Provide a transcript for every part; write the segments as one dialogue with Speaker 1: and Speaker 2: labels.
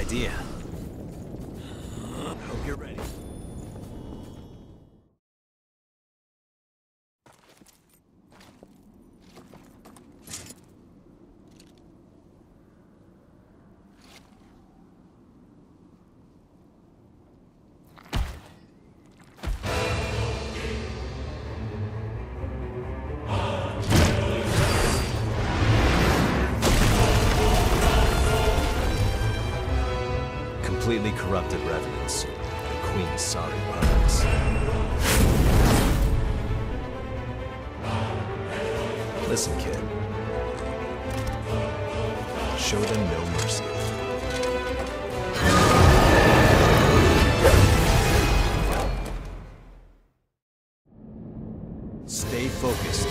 Speaker 1: idea. Hope you're ready. Completely corrupted revenants. The Queen's sorry puppets. Listen, kid. Show them no mercy. Stay focused.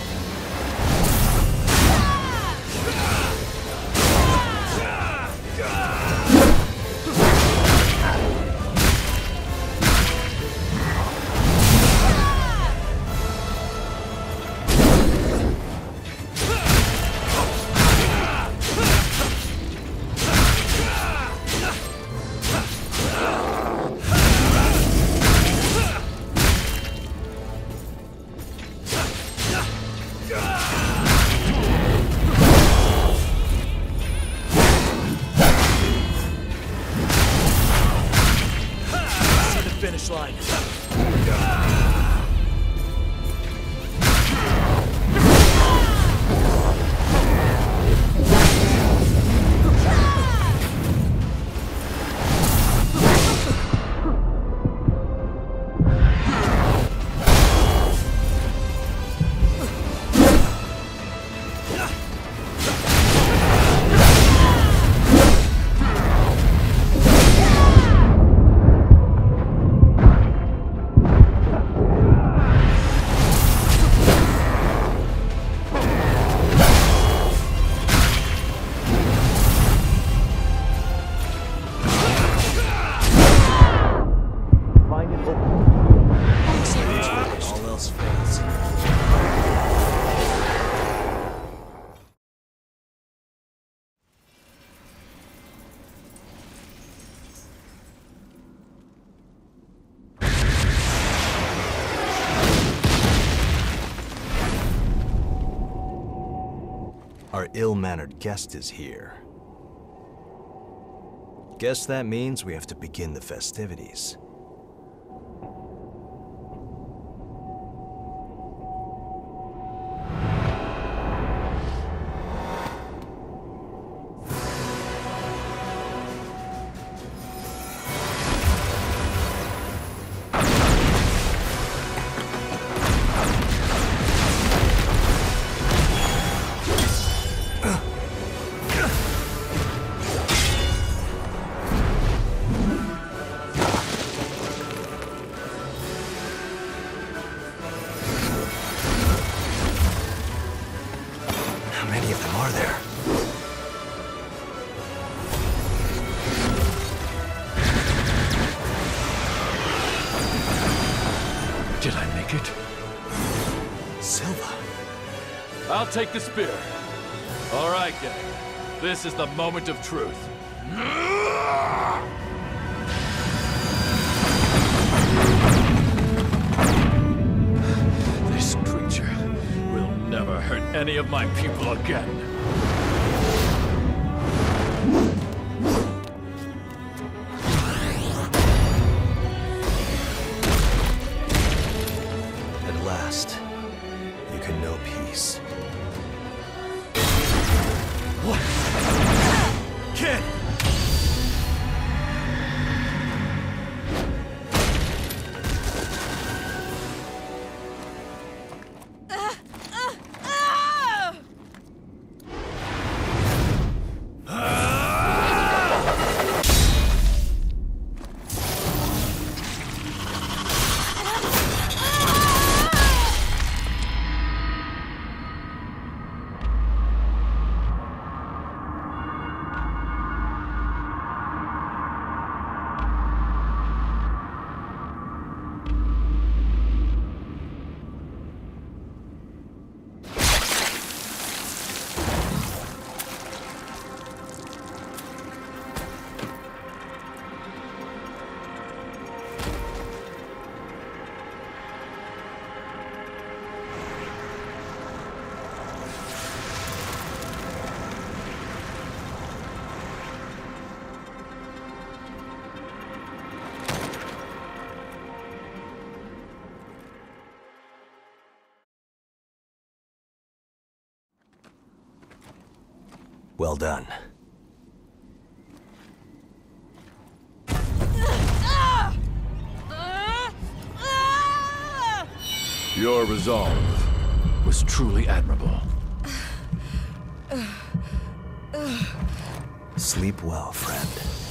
Speaker 1: Finish line. All else fails. Our ill-mannered guest is here. Guess that means we have to begin the festivities. How many of them are there?
Speaker 2: Did I make it?
Speaker 1: Silva.
Speaker 2: I'll take the spear. All right, gang. This is the moment of truth. This creature will never hurt any of my people again.
Speaker 1: At last, you can know peace. What? Kid! Well done.
Speaker 2: Your resolve was truly admirable.
Speaker 1: Sleep well, friend.